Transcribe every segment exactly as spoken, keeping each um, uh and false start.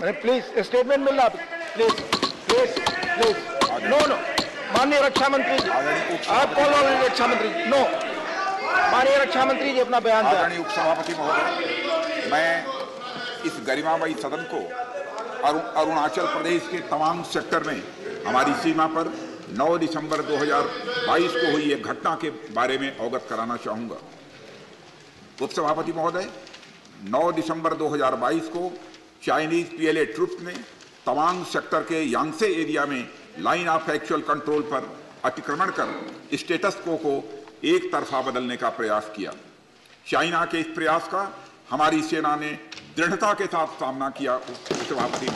Please statement मिलना, please please please no no माननीय रक्षा मंत्री जी, आप कॉल वाले रक्षा मंत्री जी, नो माननीय रक्षा मंत्री जी अपना बयान दें। आदरणीय उपसभापति महोदय, मैं इस गरिमामयी सदन को अरुणाचल प्रदेश के तवांग सेक्टर में हमारी सीमा पर नौ दिसंबर दो हज़ार बाईस को हुई एक घटना के बारे में अवगत कराना चाहूंगा। उपसभापति महोदय, नौ दिसंबर दो हज़ार बाईस को चाइनीज पीएलए ट्रुप्स ने तवांग सेक्टर के यांगसे एरिया में लाइन ऑफ एक्चुअल कंट्रोल पर अतिक्रमण कर स्टेटस को को एक तरफा बदलने का प्रयास किया। चाइना के इस प्रयास का हमारी सेना ने दृढ़ता के साथ सामना किया। उपसभापति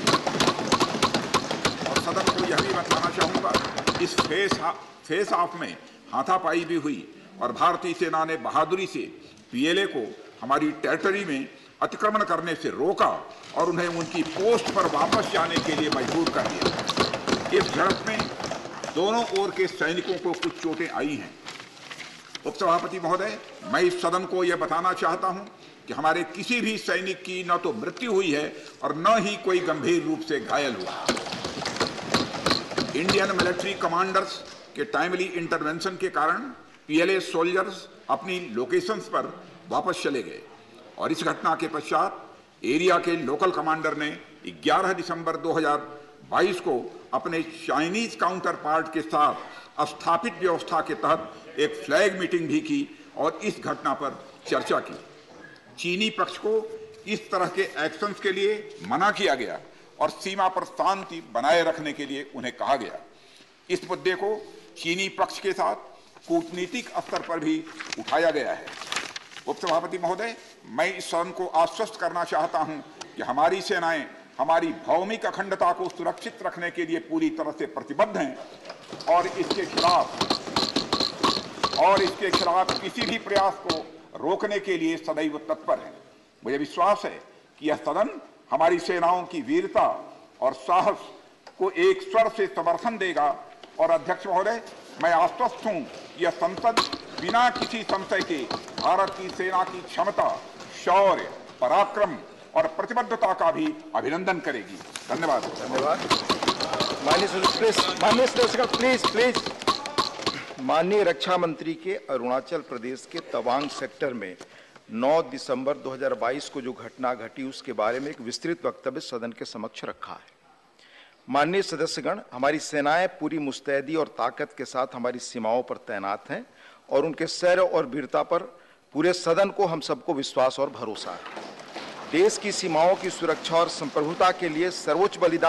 और सदन को यह भी बताना चाहूंगा, इस फेस फेस ऑफ में हाथापाई भी हुई और भारतीय सेना ने बहादुरी से पीएलए को हमारी टेरिटरी में अतिक्रमण करने से रोका और उन्हें उनकी पोस्ट पर वापस जाने के लिए मजबूर कर दिया। इस झड़प में दोनों ओर के सैनिकों को कुछ चोटें आई हैं। उपसभापति महोदय, मैं इस सदन को यह बताना चाहता हूं कि हमारे किसी भी सैनिक की न तो मृत्यु हुई है और न ही कोई गंभीर रूप से घायल हुआ। इंडियन मिलिट्री कमांडर्स के टाइमली इंटरवेंशन के कारण पीएलए सोल्जर्स अपनी लोकेशंस पर वापस चले गए और इस घटना के पश्चात एरिया के लोकल कमांडर ने ग्यारह दिसंबर दो हज़ार बाईस को अपने चाइनीज काउंटर पार्ट के साथ स्थापित व्यवस्था के तहत एक फ्लैग मीटिंग भी की और इस घटना पर चर्चा की। चीनी पक्ष को इस तरह के एक्शंस के लिए मना किया गया और सीमा पर शांति बनाए रखने के लिए उन्हें कहा गया। इस मुद्दे को चीनी पक्ष के साथ कूटनीतिक स्तर पर भी उठाया गया है। उपसभापति महोदय, मैं इस सदन को आश्वस्त करना चाहता हूं कि हमारी सेनाएं हमारी भौमिक अखंडता को सुरक्षित रखने के लिए पूरी तरह से प्रतिबद्ध हैं और इसके खिलाफ और इसके खिलाफ किसी भी प्रयास को रोकने के लिए सदैव तत्पर है। मुझे विश्वास है कि यह सदन हमारी सेनाओं की वीरता और साहस को एक स्वर से समर्थन देगा और अध्यक्ष महोदय, मैं आश्वस्त हूं कि यह संसद बिना किसी संशय के भारत की सेना की क्षमता, शौर्य, पराक्रम और प्रतिबद्धता का भी अभिनंदन करेगी। धन्यवाद। धन्यवाद। माननीय सदस्य प्लीज प्लीज माननीय रक्षा मंत्री के अरुणाचल प्रदेश के तवांग सेक्टर में नौ दिसंबर दो हज़ार बाईस को जो घटना घटी उसके बारे में एक विस्तृत वक्तव्य सदन के समक्ष रखा है। माननीय सदस्यगण, हमारी सेनाएं पूरी मुस्तैदी और ताकत के साथ हमारी सीमाओं पर तैनात हैं और उनके शौर्य और वीरता पर पूरे सदन को हम सबको विश्वास और भरोसा है। देश की सीमाओं की सुरक्षा और संप्रभुता के लिए सर्वोच्च बलिदान